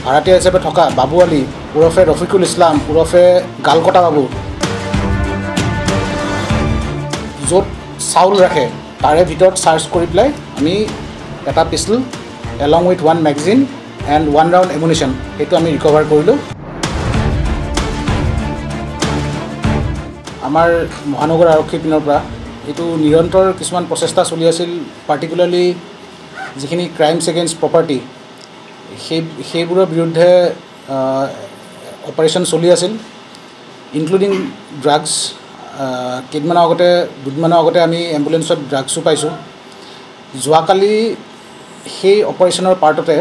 ভাড়াতীয়া হিচাপে থকা বাবু আলী ওৰফে ৰফিকুল ইছলাম ওৰফে গালকটা বাবু য'ত চাউল ৰাখে তাৰে ভিতৰত চাৰ্চ কৰি পেলাই আমি এটা pistol along with 1 magazine and 1 round ammunition সেইটো আমি ৰিকভাৰ কৰিলোঁ। আমাৰ মহানগৰ আৰক্ষীৰ পিনৰ পৰা এইটো নিৰন্তৰ কিছুমান প্ৰচেষ্টা চলি আছিল, পাৰ্টিকুলাৰলি যিখিনি ক্ৰাইমছ এগেইনষ্ট প্ৰপাৰ্টি সেইবোৰৰ বিৰুদ্ধে অপাৰেশ্যন চলি আছিল, ইনক্লুডিং ড্ৰাগছ। দুদিনমানৰ আগতে আমি এম্বুলেঞ্চত ড্ৰাগছো পাইছোঁ। যোৱাকালি সেই অপাৰেশ্যনৰ পাৰ্টতে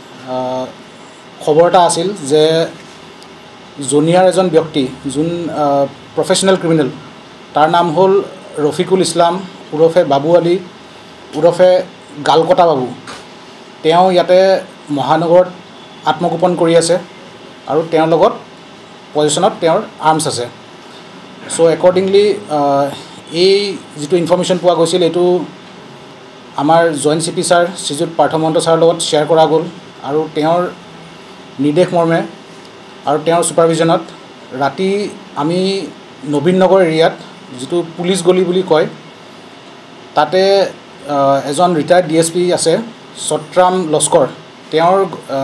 খবৰ এটা আছিল যে জনিয়াৰ এজন ব্যক্তি যোন প্ৰফেশ্যনেল ক্ৰিমিনেল, তাৰ নাম হ'ল ৰফিকুল ইছলাম ওৰফে বাবু আলী ওৰফে গালকটা বাবু। তেওঁ ইয়াতে মহানগৰত আত্মগোপন কৰি আছে আৰু তেওঁৰ লগত পজিশ্যনত তেওঁৰ আৰ্মছ আছে। চ' একৰ্ডিংলি এই যিটো ইনফৰ্মেশ্যন পোৱা গৈছিল এইটো আমাৰ joint CP sir Shriyut Partha Mahanta ছাৰৰ লগত শ্বেয়াৰ কৰা গ'ল আৰু তেওঁৰ নিৰ্দেশ মৰ্মে আৰু তেওঁৰ ছুপাৰভিজনত ৰাতি আমি নবীন নগৰ এৰিয়াত যিটো পুলিচ গলি বুলি কয় তাতে এজন ৰিটায়াৰ্ড DSP আছে সত্ৰাম লস্কৰ, তেওঁৰ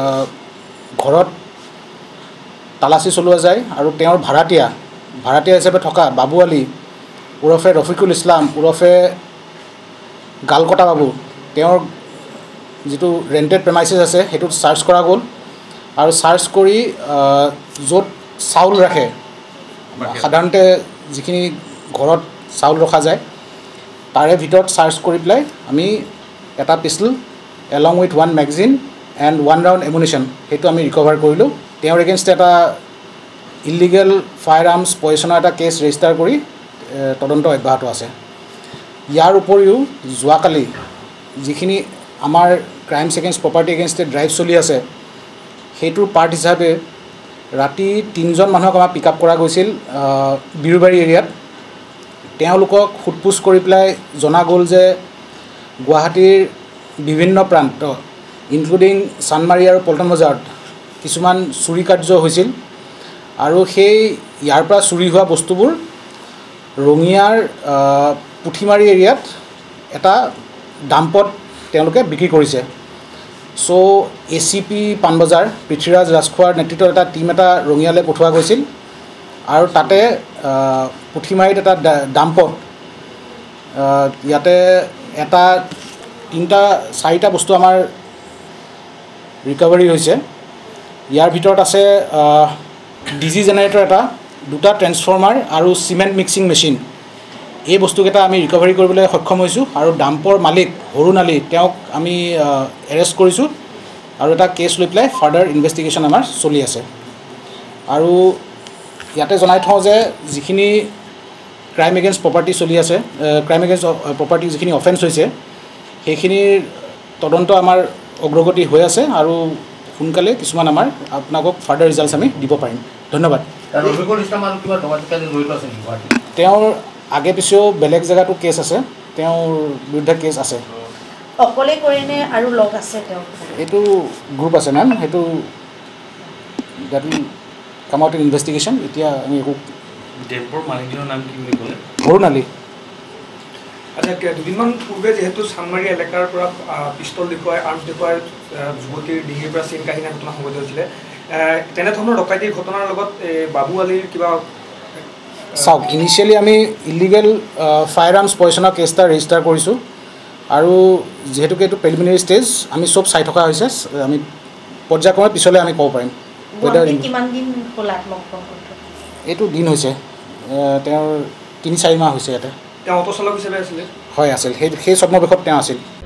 ঘৰত তালাচী চলোৱা যায় আৰু তেওঁৰ ভাড়াতীয়া হিচাপে থকা বাবু আলী ওৰফে ৰফিকুল ইছলাম ওৰফে গালকটা বাবু তেওঁৰ যিটো ৰেণ্টেড প্ৰেমাইচেছ আছে সেইটোত চাৰ্চ কৰা গ'ল আৰু চাৰ্চ কৰি য'ত চাউল ৰাখে, সাধাৰণতে যিখিনি ঘৰত চাউল ৰখা যায় তাৰে ভিতৰত চাৰ্চ কৰি পেলাই আমি এটা pistol along with 1 magazine and 1 round ammunition সেইটো আমি ৰিকভাৰ কৰিলোঁ। তেওঁৰ এগেইনষ্ট এটা ইলিগেল ফায়াৰ আৰ্মছ পজিশ্যনৰ এটা কেছ ৰেজিষ্টাৰ কৰি তদন্ত অব্যাহত আছে। ইয়াৰ উপৰিও যোৱাকালি যিখিনি আমাৰ crimes against property against drive চলি আছে সেইটোৰ পাৰ্ট হিচাপে ৰাতি 3জন মানুহক আমাক পিক আপ কৰা গৈছিল বিৰুবাৰী এৰিয়াত। তেওঁলোকক সোধপোছ কৰি পেলাই জনা গ'ল যে গুৱাহাটীৰ বিভিন্ন প্ৰান্ত ইনক্লুডিং চানমাৰী আৰু পল্টন বজাৰত কিছুমান চুৰি কাৰ্য হৈছিল আৰু সেই ইয়াৰ পৰা চুৰি হোৱা বস্তুবোৰ ৰঙিয়াৰ পুঠিমাৰী এৰিয়াত এটা ডাম্পত তেওঁলোকে বিক্ৰী কৰিছে। চ' ACP পাণবজাৰ পৃথ্বীৰাজ ৰাজখোৱাৰ নেতৃত্বত এটা টীম এটা ৰঙিয়ালৈ পঠোৱা গৈছিল আৰু তাতে পুঠিমাৰীত এটা ডাম্পত ইয়াতে এটা 4টা বস্তু আমাৰ ৰিকভাৰী হৈছে। ইয়াৰ ভিতৰত আছে DG জেনেৰেটৰ এটা, 2টা ট্ৰেন্সফৰ্মাৰ আৰু চিমেণ্ট মিক্সিং মেচিন। এই বস্তুকেইটা আমি ৰিকভাৰী কৰিবলৈ সক্ষম হৈছোঁ আৰু ডাম্পৰ মালিক হৰুণ আলী তেওঁক আমি এৰেষ্ট কৰিছোঁ আৰু এটা কেছ লৈ পেলাই ফাৰ্ডাৰ ইনভেষ্টিগেশ্যন আমাৰ চলি আছে। আৰু ইয়াতে জনাই থওঁ যে যিখিনি ক্ৰাইম এগেইনষ্ট প্ৰপাৰ্টি চলি আছে, ক্ৰাইম এগেইনষ্ট প্ৰপাৰ্টি যিখিনি অফেন্স হৈছে সেইখিনিৰ তদন্ত আমাৰ অগ্ৰগতি হৈ আছে আৰু সোনকালে কিছুমান আমাৰ আপোনালোকক ফাৰ্ডাৰ ৰিজাল্টছ আমি দিব পাৰিম। ধন্যবাদ। তেওঁৰ আগে পিছেও বেলেগ জেগাতো কেছ আছে, তেওঁৰ বিৰুদ্ধে কেছ আছে। অকলে কৰেনে আৰু লগ আছে তেওঁ? এইটো গ্ৰুপ আছে মেম, সেইটো that will come out in investigation. এতিয়া আমি একো ডেম্পৰ মালিকৰ নাম কি বুলি ক'লে? হৰুণ আলী। আচ্ছা, দুদিনমান পূৰ্বে যিহেতু চানমাৰী এলেকাৰ পৰা পিষ্টল দেখুৱাই আৰ্মছ দেখুৱাই যুৱতীৰ ডিঙিৰ পৰা চেইন কাহিনী ঘটনা সংঘটিত হৈছিলে, তেনেধৰণৰ ডকাইতিৰ ঘটনাৰ লগত বাবু আলীৰ কিবা? চাওক, ইনিচিয়েলি আমি ইলিগেল ফায়াৰ আৰ্মছ পজিশ্যনৰ কেছ এটা ৰেজিষ্টাৰ কৰিছোঁ আৰু যিহেতুকে এইটো প্ৰিলিমিনাৰী ষ্টেজ আমি চব চাই থকা হৈছে, আমি পৰ্যায়ক্ৰমে পিছলৈ আমি ক'ব পাৰিম। এইটো দিন হৈছে, তেওঁৰ 3-4 মাহ হৈছে ইয়াতে। তেওঁ অটো চালক হিচাপে আছিলে? হয়, আছিল। সেই ছদ্মবেশত তেওঁ আছিল।